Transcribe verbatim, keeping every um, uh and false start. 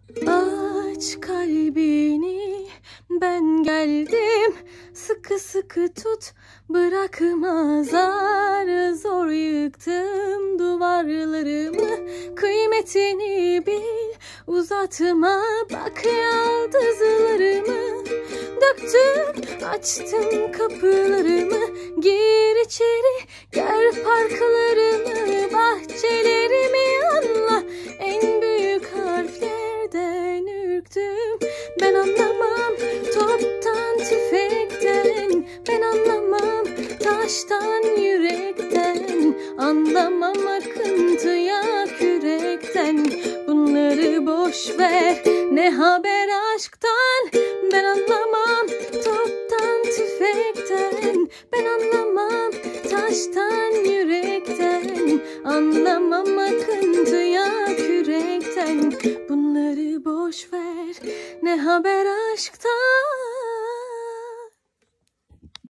Aç kalbini, ben geldim. Sıkı sıkı tut, bırakma, zar zor yıktım duvarlarımı. Kıymetini bil, uzatma, bak yıldızlarımı. Döktüm, açtım kapılarımı, gir içeri, gör parklarımı, bahçelerimi anla. En büyük harflerden ürktüm, ben anlamam toptan tüfekten, ben anlamam taştan yürekten, anlamam akıntıya kürekten. Bunları boş ver, ne haber aşktan, ben anlamam toptan tüfekten, ben anlamam taştan yürekten, anlamam akıntıya kürekten. Bunları boş ver, ne haber aşktan.